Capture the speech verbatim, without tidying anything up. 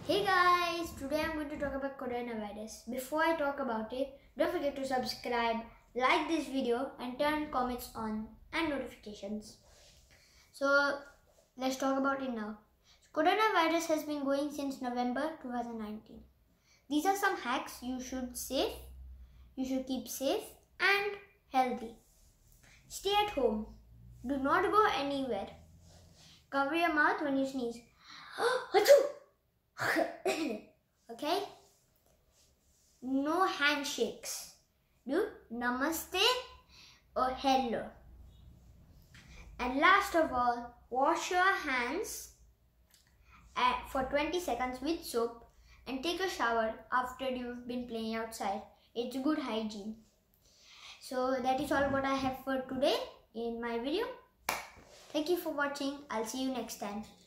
Hey guys, today I'm going to talk about coronavirus. Before I talk about it, don't forget to subscribe, like this video and turn comments on and notifications. So let's talk about it now. Coronavirus has been going since November two thousand nineteen. These are some hacks you should save, you should keep safe and healthy. Stay at home. Do not go anywhere. Cover your mouth when you sneeze. Okay? No handshakes. Do namaste or hello. And last of all, wash your hands at, for twenty seconds with soap and take a shower after you've been playing outside. It's good hygiene. So that is all what I have for today in my video. Thank you for watching. I'll see you next time.